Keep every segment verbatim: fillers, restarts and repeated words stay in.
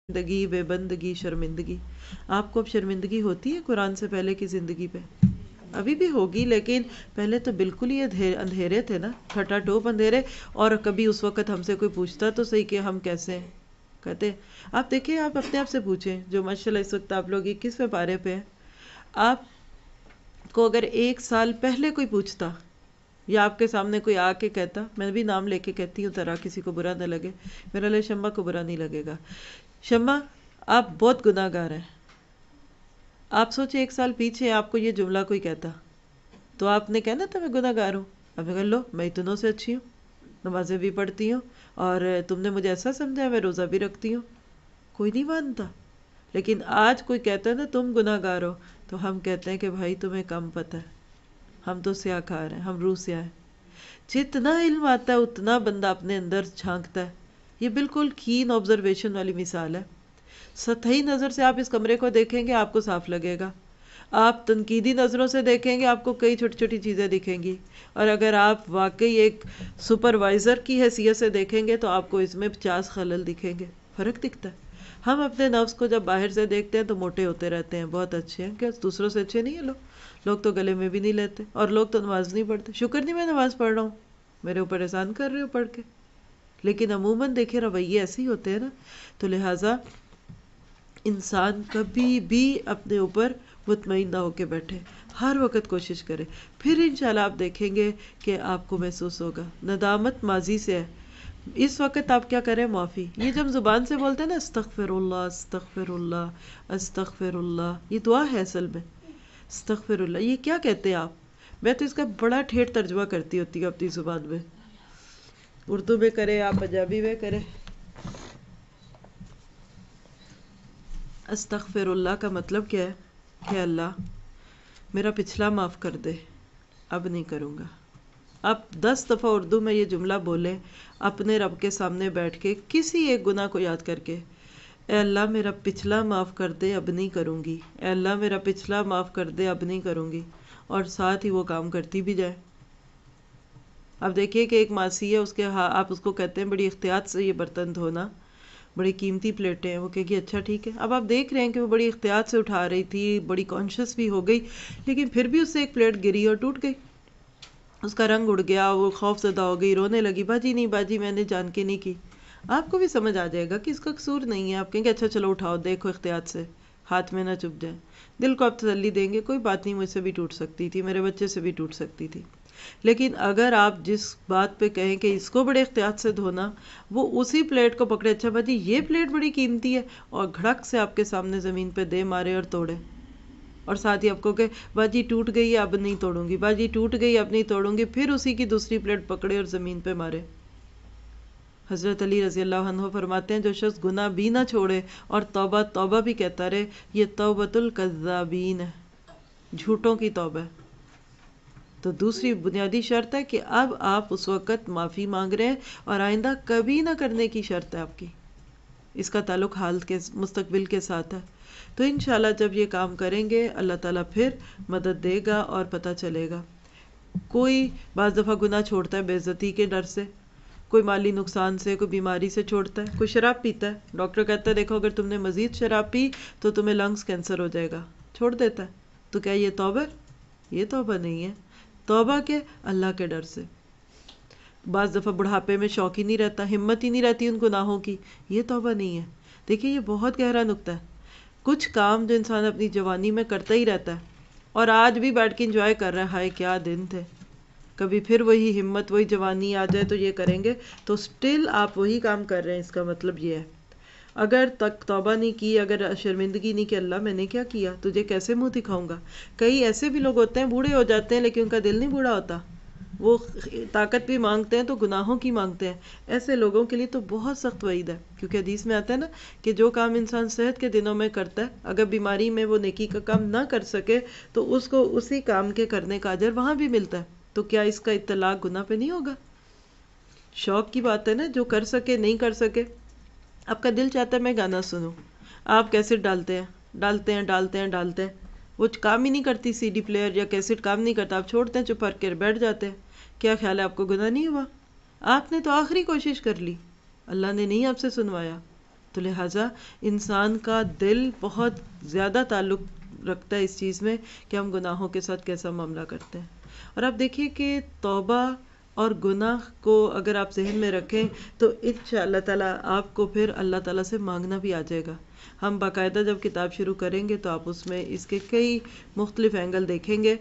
زندگی بے بندگی شرمندگی. آپ کو اب شرمندگی ہوتی ہے قرآن سے پہلے کی زندگی پہ؟ ابھی بھی ہوگی، لیکن پہلے تو بالکل ہی اندھیرے تھے نا، ٹھٹا ٹوپ اندھیرے. اور کبھی اس وقت ہم سے کوئی پوچھتا تو صحیح کہ ہم کیسے ہیں، کہتے آپ دیکھیں، آپ اپنے آپ سے پوچھیں جو ماشاءاللہ اس وقت آپ لوگ اکیسویں پارے پہ ہیں. آپ کو اگر ایک سال پہلے کوئی پوچھتا یا آپ کے سامنے کوئی آ کے کہتا، میں بھی نام لے کے کہتی ہوں طرح کسی کو برا نہ لگے، میرا لئے شمع کو برا نہیں لگے گا، شمع آپ بہت گناہ گار ہیں. آپ سوچیں ایک سال پیچھے آپ کو یہ جملہ کوئی کہتا تو آپ نے کہنا تھا میں گناہ گار ہوں. اب کہہ لو میں اتنوں سے اچھی ہوں، نمازیں بھی پڑھتی ہوں، اور تم نے مجھے ایسا سمجھا میں روزہ بھی رکھتی ہوں. کوئی نہیں مانتا. لیکن آج کوئی کہتا ہے نا تم گناہ گار ہو، تو ہم کہتے ہیں کہ بھائی تمہیں کم پتہ ہے، ہم تو سیاہ کار ہیں، ہم روح سیاہ ہیں. جتنا علم آتا ہے اتنا بندہ اپنے اندر جھانکتا ہے. یہ بالکل کین آبزرویشن والی مثال ہے. سطحی نظر سے آپ اس کمرے کو دیکھیں گے آپ کو صاف لگے گا، آپ تنقیدی نظروں سے دیکھیں گے آپ کو کئی چھوٹی چھوٹی چیزیں دکھیں گی، اور اگر آپ واقعی ایک سپروائزر کی حیثیت سے دیکھیں گے تو آپ کو اس میں پچاس خلل دکھیں گے. فرق دکھتا ہے. ہم اپنے نفس کو جب باہر سے دیکھتے ہیں تو موٹے ہوتے رہتے ہیں، بہت اچھے ہیں، کیا دوسروں سے اچھے نہیں ہیں لوگ؟ لوگ تو گلے میں بھی نہیں لیتے، اور لوگ تو نماز نہیں پڑھتے. شکر نہیں میں نماز پڑھ رہا ہوں، میرے اوپر احسان کر رہے ہو پڑھ کے. لیکن عموماً دیکھیں رویے ایسے ہی ہوتے ہیں نا. تو لہٰذا انسان کبھی بھی اپنے اوپر مطمئن نہ ہو کے بیٹھے، ہر وقت کوشش کرے. پھر انشاءاللہ آپ دیکھیں گے کہ آپ کو محسوس ہوگا. ندامت ماضی سے ہے. اس وقت آپ کیا کریں؟ معافی. یہ جب زبان سے بولتے ہیں نا استغفر اللہ استغفر اللہ استغفر اللہ، یہ دعا ہے اصل میں. استغفر اللہ یہ کیا کہتے ہیں آپ؟ میں تو اس کا بڑا ٹھیٹ ترجمہ کرتی ہوتی ہوں اپنی زبان میں. اردو میں کرے آپ پنجابی میں کرے. استغفر اللہ کا مطلب کیا ہے؟ کہ اللہ میرا پچھلا معاف کر دے، اب نہیں کروں گا. آپ دس دفعہ اردو میں یہ جملہ بولیں اپنے رب کے سامنے بیٹھ کے، کسی ایک گناہ کو یاد کر کے، اے اللہ میرا پچھلا معاف کر دے اب نہیں کروں گی، اے اللہ میرا پچھلا معاف کر دے اب نہیں کروں گی، اور ساتھ ہی وہ کام کرتی بھی جائے. اب دیکھیے کہ ایک ماسی ہے، اس کے ہاں آپ اس کو کہتے ہیں بڑی احتیاط سے یہ برتن دھونا، بڑی قیمتی پلیٹیں ہیں، وہ کہے گی اچھا ٹھیک ہے. اب آپ دیکھ رہے ہیں کہ وہ بڑی احتیاط سے اٹھا رہی تھی، بڑی کانشیس بھی ہو گئی، لیکن پھر بھی اس سے ایک پلیٹ گری اور ٹوٹ گئی، اس کا رنگ اڑ گیا، وہ خوف زدہ ہو گئی، رونے لگی، باجی نہیں باجی میں نے جان کے نہیں کی. آپ کو بھی سمجھ آ جائے گا کہ اس کا قصور نہیں ہے. آپ کہیں گے اچھا چلو اٹھاؤ، دیکھو احتیاط سے ہاتھ میں نہ چپ جائے. دل کو آپ تسلی دیں گے کوئی بات نہیں، مجھ سے بھی ٹوٹ سکتی تھی، میرے بچے سے بھی ٹوٹ سکتی تھی. لیکن اگر آپ جس بات پہ کہیں کہ اس کو بڑے احتیاط سے دھونا، وہ اسی پلیٹ کو پکڑے، اچھا باجی یہ پلیٹ بڑی قیمتی ہے، اور گھڑک سے آپ کے سامنے زمین پہ دے مارے اور توڑے، اور ساتھ ہی آپ کو کہ باجی ٹوٹ گئی اب نہیں توڑوں گی، باجی ٹوٹ گئی اب نہیں توڑوں گی، پھر اسی کی دوسری پلیٹ پکڑے اور زمین پہ مارے. حضرت علی رضی اللہ عنہ فرماتے ہیں جو شخص گناہ بھی نہ چھوڑے اور توبہ توبہ بھی کہتا رہے، یہ توبۃ الکذابین ہے، جھوٹوں کی توبہ ہے. تو دوسری بنیادی شرط ہے کہ اب آپ اس وقت معافی مانگ رہے ہیں، اور آئندہ کبھی نہ کرنے کی شرط ہے آپ کی. اس کا تعلق حال کے مستقبل کے ساتھ ہے. تو انشاءاللہ جب یہ کام کریں گے اللہ تعالیٰ پھر مدد دے گا اور پتہ چلے گا. کوئی بعض دفعہ گناہ چھوڑتا ہے بے عزتی کے ڈر سے، کوئی مالی نقصان سے، کوئی بیماری سے چھوڑتا ہے، کوئی شراب پیتا ہے، ڈاکٹر کہتا ہے دیکھو اگر تم نے مزید شراب پی تو تمہیں لنگز کینسر ہو جائے گا، چھوڑ دیتا ہے. تو کیا یہ توبہ؟ یہ توبہ نہیں ہے. توبہ کے اللہ کے ڈر سے. بعض دفعہ بڑھاپے میں شوق ہی نہیں رہتا، ہمت ہی نہیں رہتی ان گناہوں کی، یہ توبہ نہیں ہے. دیکھیے یہ بہت گہرا نکتہ ہے. کچھ کام جو انسان اپنی جوانی میں کرتا ہی رہتا ہے اور آج بھی بیٹھ کے انجوائے کر رہا ہے، ہائے کیا دن تھے، کبھی پھر وہی ہمت وہی جوانی آ جائے تو یہ کریں گے، تو سٹل آپ وہی کام کر رہے ہیں. اس کا مطلب یہ ہے اگر تک توبہ نہیں کی، اگر شرمندگی نہیں کہ اللہ میں نے کیا کیا، تجھے کیسے منہ دکھاؤں گا. کئی ایسے بھی لوگ ہوتے ہیں بوڑھے ہو جاتے ہیں لیکن ان کا دل نہیں بوڑھا ہوتا، وہ طاقت بھی مانگتے ہیں تو گناہوں کی مانگتے ہیں. ایسے لوگوں کے لیے تو بہت سخت وعید ہے، کیونکہ حدیث میں آتا ہے نا کہ جو کام انسان صحت کے دنوں میں کرتا ہے، اگر بیماری میں وہ نیکی کا کام نہ کر سکے تو اس کو اسی کام کے کرنے کا اجر وہاں بھی ملتا ہے. تو کیا اس کا اطلاق گناہ پہ نہیں ہوگا؟ شوق کی بات ہے نا، جو کر سکے نہیں کر سکے. آپ کا دل چاہتا ہے میں گانا سنوں، آپ کیسٹ ڈالتے ہیں ڈالتے ہیں ڈالتے ہیں ڈالتے ہیں، وہ کام ہی نہیں کرتی، سی ڈی پلیئر یا کیسٹ کام نہیں کرتا، آپ چھوڑتے ہیں، چپ کر کے بیٹھ جاتے ہیں. کیا خیال ہے آپ کو گناہ نہیں ہوا؟ آپ نے تو آخری کوشش کر لی، اللہ نے نہیں آپ سے سنوایا. تو لہٰذا انسان کا دل بہت زیادہ تعلق رکھتا ہے اس چیز میں کہ ہم گناہوں کے ساتھ کیسا معاملہ کرتے ہیں. اور آپ دیکھیے کہ توبہ اور گناہ کو اگر آپ ذہن میں رکھیں تو انشاء اللہ تعالیٰ آپ کو پھر اللہ تعالیٰ سے مانگنا بھی آ جائے گا. ہم باقاعدہ جب کتاب شروع کریں گے تو آپ اس میں اس کے کئی مختلف اینگل دیکھیں گے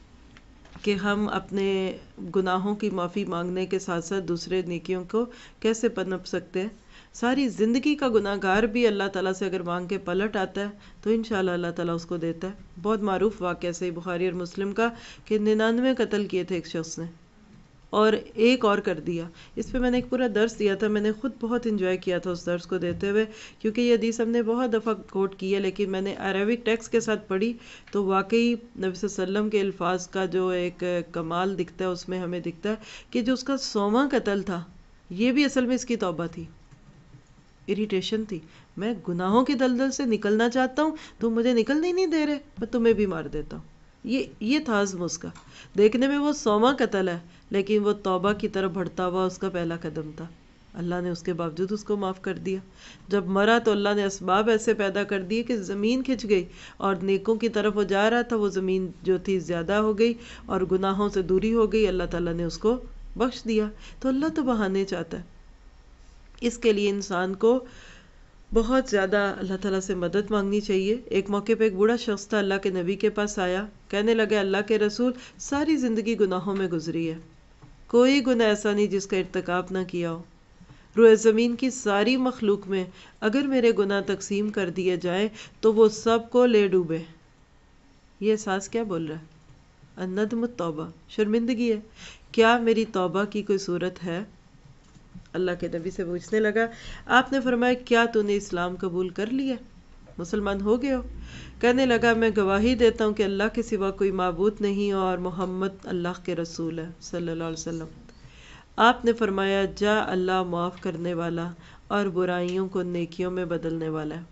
کہ ہم اپنے گناہوں کی معافی مانگنے کے ساتھ ساتھ دوسرے نیکیوں کو کیسے پنپ سکتے ہیں. ساری زندگی کا گناہ گار بھی اللہ تعالیٰ سے اگر مانگ کے پلٹ آتا ہے تو انشاءاللہ اللہ تعالیٰ اس کو دیتا ہے. بہت معروف واقعہ صحیح بخاری اور مسلم کا کہ ننانوے قتل کیے تھے ایک شخص نے اور ایک اور کر دیا. اس پہ میں نے ایک پورا درس دیا تھا. میں نے خود بہت انجوائے کیا تھا اس درس کو دیتے ہوئے کیونکہ یہ حدیث ہم نے بہت دفعہ کوٹ کی ہے لیکن میں نے عربک ٹیکسٹ کے ساتھ پڑھی تو واقعی نبی صلی اللہ علیہ وسلم کے الفاظ کا جو ایک کمال دکھتا ہے اس میں ہمیں دکھتا ہے کہ جو اس کا سوواں قتل تھا یہ بھی اصل میں اس کی توبہ تھی، اریٹیشن تھی. میں گناہوں کی دلدل سے نکلنا چاہتا ہوں، تم مجھے نکلنے ہی نہیں دے رہے، میں تمہیں بھی مار دیتا ہوں. یہ یہ تھا عزم اس کا. دیکھنے میں وہ سوواں قتل ہے لیکن وہ توبہ کی طرف بڑھتا ہوا اس کا پہلا قدم تھا. اللہ نے اس کے باوجود اس کو معاف کر دیا. جب مرا تو اللہ نے اسباب ایسے پیدا کر دیے کہ زمین کھنچ گئی اور نیکوں کی طرف وہ جا رہا تھا وہ زمین جو تھی زیادہ ہو گئی اور گناہوں سے دوری ہو گئی. اللہ تعالیٰ نے اس کو بخش دیا. تو اللہ تو بہانے چاہتا ہے. اس کے لیے انسان کو بہت زیادہ اللہ تعالیٰ سے مدد مانگنی چاہیے. ایک موقع پہ ایک بوڑھا شخص تھا، اللہ کے نبی کے پاس آیا، کہنے لگا اللہ کے رسول ساری زندگی گناہوں میں گزری ہے، کوئی گناہ ایسا نہیں جس کا ارتکاب نہ کیا ہو. روئے زمین کی ساری مخلوق میں اگر میرے گناہ تقسیم کر دیے جائیں تو وہ سب کو لے ڈوبے. یہ احساس کیا بول رہا ہے؟ الندم التوبہ، شرمندگی ہے. کیا میری توبہ کی کوئی صورت ہے؟ اللہ کے نبی سے پوچھنے لگا. آپ نے فرمایا کیا تو نے اسلام قبول کر لیا، مسلمان ہو گئے ہو؟ کہنے لگا میں گواہی دیتا ہوں کہ اللہ کے سوا کوئی معبود نہیں اور محمد اللہ کے رسول ہے صلی اللہ علیہ وسلم. آپ نے فرمایا جا اللہ معاف کرنے والا اور برائیوں کو نیکیوں میں بدلنے والا ہے.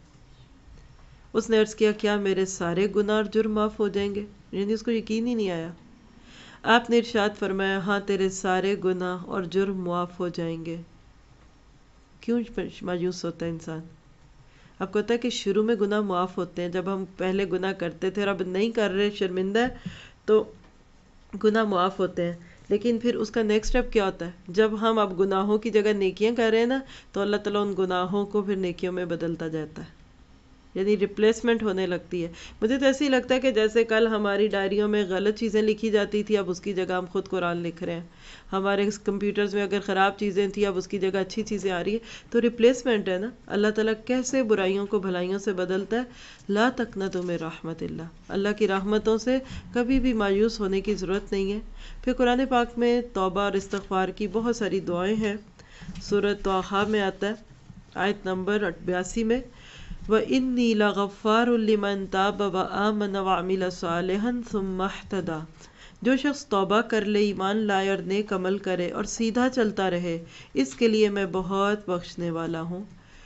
اس نے عرض کیا کیا میرے سارے گناہ اور جرم معاف ہو جائیں گے؟ یعنی اس کو یقین ہی نہیں آیا. آپ نے ارشاد فرمایا ہاں تیرے سارے گناہ اور جرم معاف ہو جائیں گے. کیوں مایوس ہوتا ہے انسان؟ آپ کو پتہ ہے کہ شروع میں گناہ معاف ہوتے ہیں، جب ہم پہلے گناہ کرتے تھے اور اب نہیں کر رہے، شرمندہ ہے تو گناہ معاف ہوتے ہیں. لیکن پھر اس کا نیکسٹ سٹیپ کیا ہوتا ہے؟ جب ہم اب گناہوں کی جگہ نیکیاں کر رہے ہیں نا تو اللہ تعالیٰ ان گناہوں کو پھر نیکیوں میں بدلتا جاتا ہے، یعنی ریپلیسمنٹ ہونے لگتی ہے. مجھے تو ایسے ہی لگتا ہے کہ جیسے کل ہماری ڈائریوں میں غلط چیزیں لکھی جاتی تھی اب اس کی جگہ ہم خود قرآن لکھ رہے ہیں. ہمارے کمپیوٹرز میں اگر خراب چیزیں تھیں اب اس کی جگہ اچھی چیزیں آ رہی ہے. تو ریپلیسمنٹ ہے نا. اللہ تعالیٰ کیسے برائیوں کو بھلائیوں سے بدلتا ہے. لا تقنطوا من رحمت اللہ، اللہ کی رحمتوں سے کبھی بھی مایوس ہونے کی ضرورت نہیں ہے. پھر قرآن پاک میں توبہ اور استغفار کی بہت ساری دعائیں ہیں. سورۃ طٰہٰ میں آتا ہے آیت نمبر بیاسی میں وَإِنِّي لَغَفَّارٌ لِمَن تَابَ وَآمَنَ وَعَمِلَ صَالِحًا ثُمَّ اهْتَدَىٰ. جو شخص توبہ کر لے، ایمان لائے اور نیک عمل کرے اور سیدھا چلتا رہے، اس کے لیے میں بہت بخشنے والا ہوں.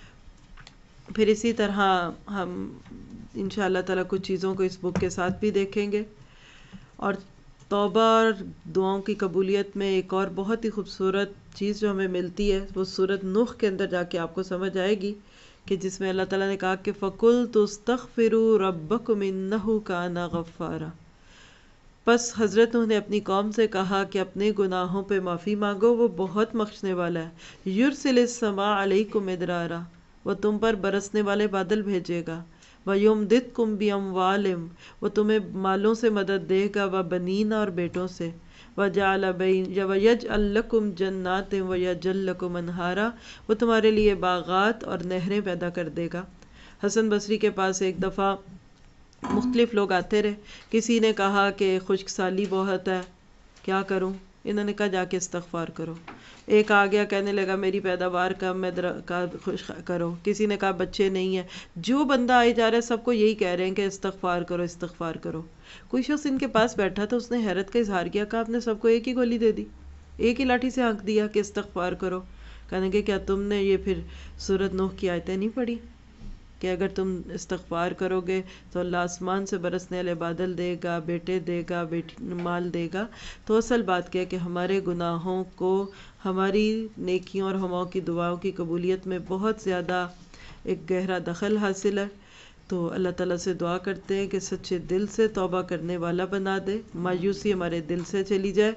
پھر اسی طرح ہم انشاءاللہ تعالیٰ کچھ چیزوں کو اس بک کے ساتھ بھی دیکھیں گے. اور توبہ اور دعاؤں کی قبولیت میں ایک اور بہت ہی خوبصورت چیز جو ہمیں ملتی ہے وہ سورۃ نوح کے اندر جا کے آپ کو سمجھ آئے گی کہ جس میں اللہ تعالیٰ نے کہا کہ فَقُلْتُ اسْتَغْفِرُوا رَبَّكُمْ إِنَّهُ كَانَ غَفَّارًا. پس حضرت نوح نے اپنی قوم سے کہا کہ اپنے گناہوں پہ معافی مانگو، وہ بہت بخشنے والا ہے. يُرْسِلِ السَّمَاءَ عَلَيْكُمْ مِدْرَارًا، وہ تم پر برسنے والے بادل بھیجے گا. وَيُمْدِدْكُمْ بِأَمْوَالٍ، وہ تمہیں مالوں سے مدد دے گا، وَبَنِينَ اور بیٹوں سے. وَجَعَلَ بَيْنَ وَيَجْعَلْ لَكُمْ جَنَّاتٍ وَيَجْعَلْ لَكُمْ أَنْهَارًا، وہ تمہارے لیے باغات اور نہریں پیدا کر دے گا. حسن بصری کے پاس ایک دفعہ مختلف لوگ آتے رہے. کسی نے کہا کہ خشک سالی بہت ہے، کیا کروں؟ انہوں نے کہا جا کے استغفار کرو. ایک آ گیا کہنے لگا میری پیداوار کم ہے، خوش کرو. کسی نے کہا بچے نہیں ہیں. جو بندہ آئی جا رہا ہے سب کو یہی کہہ رہے ہیں کہ استغفار کرو استغفار کرو. کوئی شخص ان کے پاس بیٹھا تو اس نے حیرت کا اظہار کیا، کہا آپ نے سب کو ایک ہی گولی دے دی، ایک ہی لاٹھی سے ہانک دیا کہ استغفار کرو. کہنے کہ کیا تم نے یہ پھر سورۃ نوح کی آیتیں نہیں پڑھی کہ اگر تم استغفار کرو گے تو اللہ آسمان سے برسنے والے بادل دے گا، بیٹے دے گا، بیٹی مال دے گا. تو اصل بات کیا ہے کہ ہمارے گناہوں کو ہماری نیکیوں اور ہموں کی دعاؤں کی قبولیت میں بہت زیادہ ایک گہرا دخل حاصل ہے۔ تو اللہ تعالیٰ سے دعا کرتے ہیں کہ سچے دل سے توبہ کرنے والا بنا دے، مایوسی ہمارے دل سے چلی جائے۔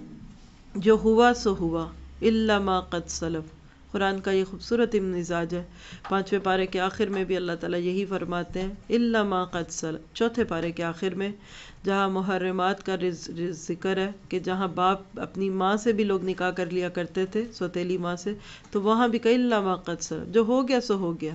جو ہوا سو ہوا الا ما قد سلف، قرآن کا یہ خوبصورت مزاج ہے۔ پانچویں پارے کے آخر میں بھی اللہ تعالیٰ یہی فرماتے ہیں الا ما قد سلف۔ چوتھے پارے کے آخر میں جہاں محرمات کا رز- رز- ذکر ہے کہ جہاں باپ اپنی ماں سے بھی لوگ نکاح کر لیا کرتے تھے، سوتیلی ماں سے، تو وہاں بھی کہ الا ما قد سلف، جو ہو گیا سو ہو گیا۔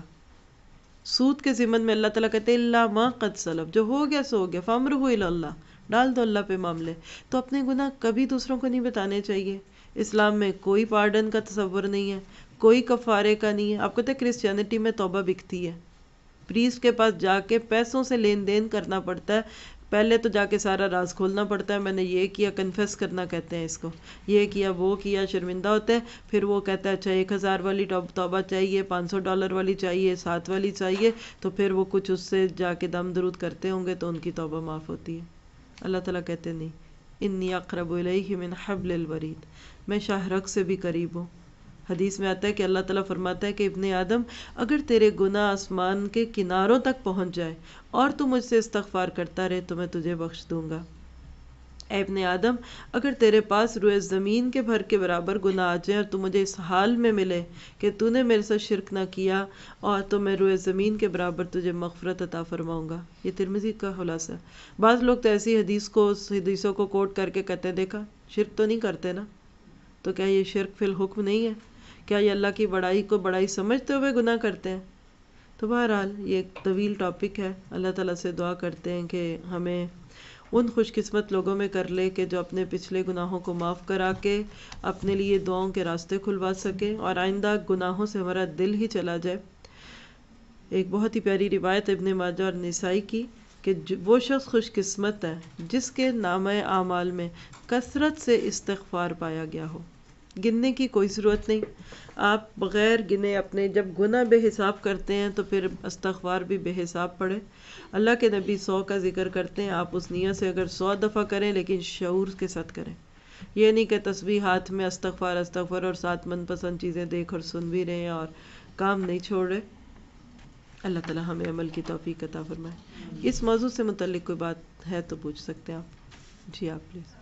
سود کے ضمن میں اللہ تعالیٰ کہتے ہیں الا ما قد سلف، جو ہو گیا سو ہو گیا، فامرہ الی اللہ، ڈال دو اللہ پہ معاملے۔ تو اپنے گناہ کبھی دوسروں کو نہیں بتانے چاہیے۔ اسلام میں کوئی پارڈن کا تصور نہیں ہے، کوئی کفارے کا نہیں ہے۔ آپ کو پتہ ہے کرسچینٹی میں توبہ بکتی ہے، پریسٹ کے پاس جا کے پیسوں سے لین دین کرنا پڑتا ہے، پہلے تو جا کے سارا راز کھولنا پڑتا ہے، میں نے یہ کیا، کنفیس کرنا کہتے ہیں اس کو، یہ کیا وہ کیا، شرمندہ ہوتے ہیں۔ پھر وہ کہتا ہے اچھا ایک ہزار والی توبہ چاہیے، پانچ سو ڈالر والی چاہیے، سات والی چاہیے، تو پھر وہ کچھ اس سے جا کے دم درود کرتے ہوں گے تو ان کی توبہ معاف ہوتی ہے۔ اللہ تعالیٰ کہتے نہیں، انی اقرب الیہ من حبل الورید، میں شاہ رگ سے بھی قریب ہوں۔ حدیث میں آتا ہے کہ اللہ تعالیٰ فرماتا ہے کہ ابن آدم اگر تیرے گناہ آسمان کے کناروں تک پہنچ جائے اور تو مجھ سے استغفار کرتا رہے تو میں تجھے بخش دوں گا۔ اے ابن آدم اگر تیرے پاس روئے زمین کے بھر کے برابر گناہ آ جائیں اور تو مجھے اس حال میں ملے کہ تو نے میرے ساتھ شرک نہ کیا، اور تو میں روئے زمین کے برابر تجھے مغفرت عطا فرماؤں گا۔ یہ ترمذی کا خلاصہ ہے۔ بعض لوگ تو ایسی حدیث کو حدیثوں کو کوٹ کر کے کہتے ہیں دیکھا شرک تو نہیں کرتے نا، تو کیا یہ شرک فی الحکم نہیں ہے؟ کیا یہ اللہ کی بڑائی کو بڑائی سمجھتے ہوئے گناہ کرتے ہیں؟ تو بہرحال یہ ایک طویل ٹاپک ہے۔ اللہ تعالیٰ سے دعا کرتے ہیں کہ ہمیں ان خوش قسمت لوگوں میں کر لے کہ جو اپنے پچھلے گناہوں کو معاف کرا کے اپنے لیے دعاؤں کے راستے کھلوا سکے اور آئندہ گناہوں سے ہمارا دل ہی چلا جائے۔ ایک بہت ہی پیاری روایت ابن ماجہ اور نسائی کی کہ وہ شخص خوش قسمت ہے جس کے نامہ اعمال میں کثرت سے استغفار پایا گیا ہو۔ گننے کی کوئی ضرورت نہیں، آپ بغیر گنے اپنے جب گناہ بے حساب کرتے ہیں تو پھر استغفار بھی بے حساب پڑھے۔ اللہ کے نبی سو کا ذکر کرتے ہیں، آپ اس نیت سے اگر سو دفعہ کریں لیکن شعور کے ساتھ کریں۔ یہ نہیں کہ تسبیح ہاتھ میں استغفار استغفار اور ساتھ من پسند چیزیں دیکھ اور سن بھی رہے ہیں اور کام نہیں چھوڑ رہے۔ اللہ تعالیٰ ہمیں عمل کی توفیق عطا فرمائے۔ اس موضوع سے متعلق کوئی بات ہے تو پوچھ سکتے ہیں آپ۔ جی آپ پلیز۔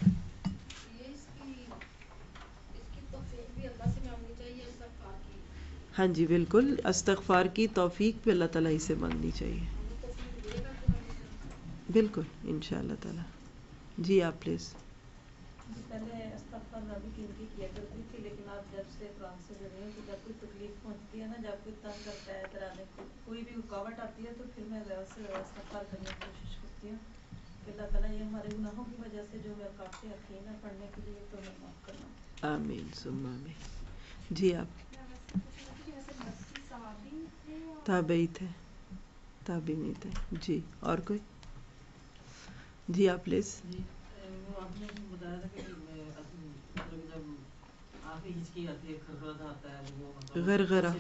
ہاں جی بالکل، استغفار کی توفیق بھی اللہ تعالیٰ ہی سے مانگنی چاہیے، بالکل انشاء اللہ تعالیٰ۔ جی آپ پلیز۔ پہلے استغفار میں بھی کن کی کیا کرتی تھی، لیکن آپ جب سے قرآن سے جڑے ہیں تو جب کوئی تکلیف پہنچتی ہے نا، جب کوئی تنگ کرتا ہے کرانے کو، کوئی بھی رکاوٹ آتی ہے تو پھر میں ویسے استغفار کرنے کی کوشش کرتی ہوں کہ اللہ تعالیٰ یہ ہمارے گناہوں کی وجہ سے جو میں کافی حکیم ہے پڑھنے کے لیے تو میں معاف کرنا۔ آمین ثم آمین۔ جی آپ۔ تابعی تھے، تابعی نہیں تھے۔ جی اور کوئی؟ جی آپ پلیز۔ جی وہ آپ نے بتایا تھا کہ مطلب جب آخری ہچکی آتی ہے، کھرکھراتا آتا ہے، وہ مطلب غرغرہ،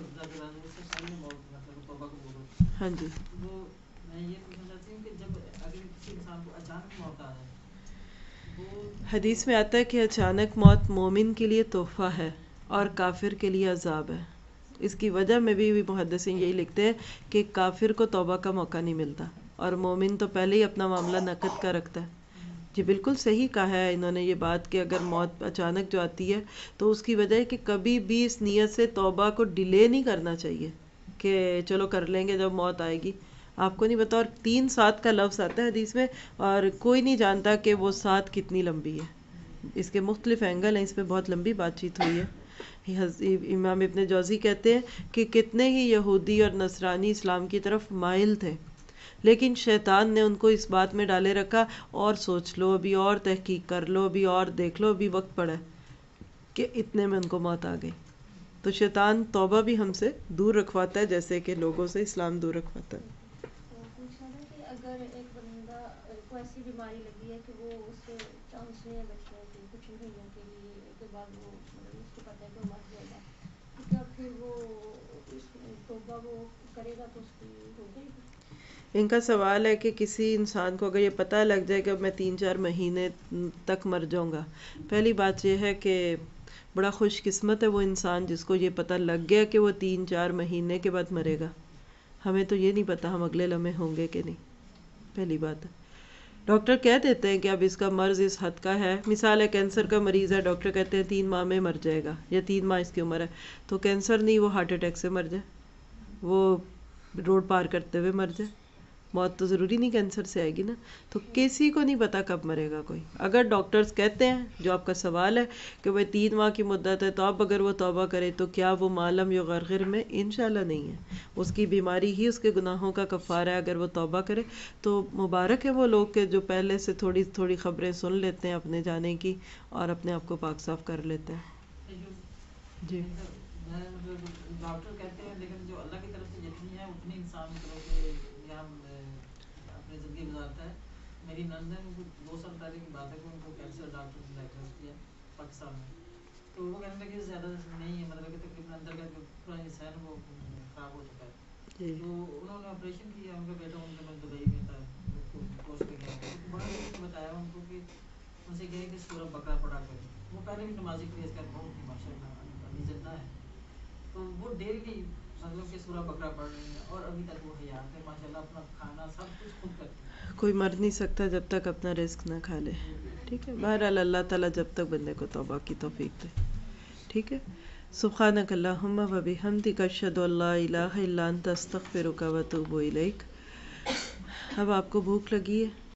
ہاں جی۔ وہ میں یہ پوچھنا چاہتی ہوں کہ جب اگر کسی انسان کو اچانک موت آ جائے، وہ حدیث میں آتا ہے کہ اچانک موت مومن کے لیے تحفہ ہے اور کافر کے لیے عذاب ہے۔ اس کی وجہ میں بھی محدثین یہی لکھتے ہیں کہ کافر کو توبہ کا موقع نہیں ملتا اور مومن تو پہلے ہی اپنا معاملہ نقد کا رکھتا ہے۔ جی بالکل صحیح کہا ہے انہوں نے یہ بات کہ اگر موت اچانک جو آتی ہے تو اس کی وجہ ہے کہ کبھی بھی اس نیت سے توبہ کو ڈیلے نہیں کرنا چاہیے کہ چلو کر لیں گے جب موت آئے گی۔ آپ کو نہیں پتا، اور تین سات کا لفظ آتا ہے حدیث میں اور کوئی نہیں جانتا کہ وہ سات کتنی لمبی ہے۔ اس کے مختلف اینگل ہیں، اس پہ بہت لمبی بات چیت ہوئی ہے۔ امام ابن جوزی کہتے ہیں کہ کتنے ہی یہودی اور نصرانی اسلام کی طرف مائل تھے، لیکن شیطان نے ان کو اس بات میں ڈالے رکھا اور سوچ لو، ابھی اور تحقیق کر لو، ابھی اور دیکھ لو، ابھی وقت پڑا کہ اتنے میں ان کو موت آ گئی۔ تو شیطان توبہ بھی ہم سے دور رکھواتا ہے جیسے کہ لوگوں سے اسلام دور رکھواتا ہے۔ پوچھنا تھا کہ اگر ایک بندہ کو ایسی بیماری لگی ہے کہ وہ اس سے چانس نہیں ہے بچنے کے کچھ مہینوں کے لیے کے بعد وہ مطلب اس کو پتہ ہے کہ وہ مر جائے گا، تو کیا پھر وہ اس توبہ وہ کرے گا تو اس کی ہو جائے گی؟ ان کا سوال ہے کہ کسی انسان کو اگر یہ پتہ لگ جائے کہ میں تین چار مہینے تک مر جاؤں گا، پہلی بات یہ ہے کہ بڑا خوش قسمت ہے وہ انسان جس کو یہ پتہ لگ گیا کہ وہ تین چار مہینے کے بعد مرے گا. ہمیں تو یہ نہیں پتا ہم اگلے لمحے ہوں گے کہ نہیں. پہلی بات ہے ڈاکٹر کہہ دیتے ہیں کہ اب اس کا مرض اس حد کا ہے. مثال ہے کینسر کا مریض ہے, ڈاکٹر کہتے ہیں تین ماہ میں مر جائے گا یا تین ماہ اس کی عمر ہے, تو کینسر نہیں وہ ہارٹ اٹیک سے مر جائے, وہ روڈ پار کرتے ہوئے مر جائے. موت تو ضروری نہیں کینسر سے آئے گی نا. تو کسی کو نہیں پتا کب مرے گا کوئی. اگر ڈاکٹرز کہتے ہیں جو آپ کا سوال ہے کہ بھائی تین ماہ کی مدت ہے تو اب اگر وہ توبہ کرے تو کیا وہ معلم یغرغر میں؟ انشاءاللہ نہیں ہے. اس کی بیماری ہی اس کے گناہوں کا کفارہ ہے. اگر وہ توبہ کرے تو مبارک ہے وہ لوگ کہ جو پہلے سے تھوڑی تھوڑی خبریں سن لیتے ہیں اپنے جانے کی اور اپنے آپ کو پاک صاف کر لیتے ہیں. جی میں مطلب ڈاکٹر کہتے ہیں لیکن جو اللہ کی طرف سے جتنی ہے اتنی انسان مطلب کہ یہاں اپنی زندگی گزارتا ہے. میری نند ہے, ان کو دو سال پہلے کی بات ہے کہ ان کو کینسر ڈاکٹر نے ڈائگنوز کیا پاکستان میں. تو وہ کہنے لگے زیادہ نہیں ہے, مطلب کہ تقریباً اندر کا جو پورا حصہ ہے وہ خراب ہو چکا ہے. تو انہوں نے آپریشن کیا. ان کا بیٹا ان کا میں دبئی میں تھا, پوسٹ پہ گیا. بڑا نے بتایا ان کو کہ ان سے کہے کہ سورہ بقرہ پڑھا کریں. وہ پہلے بھی نمازی پریز کر بہت ہی ماشاء اللہ ابھی زندہ ہے, تو وہ ڈیلی مطلب کہ سورہ بقرہ پڑھ رہی ہیں اور ابھی تک وہ حیات ہے ماشاء اللہ. اپنا کھانا سب کچھ خود کرتی ہیں. کوئی مر نہیں سکتا جب تک اپنا رزق نہ کھا لے. ٹھیک ہے, بہرحال اللہ تعالیٰ جب تک بندے کو توبہ کی توفیق دے. ٹھیک ہے. سبحانک اللہم و بحمدک اشہد ان لا الہ الا انت استغفرک و اتوب الیک. اب آپ کو بھوک لگی ہے؟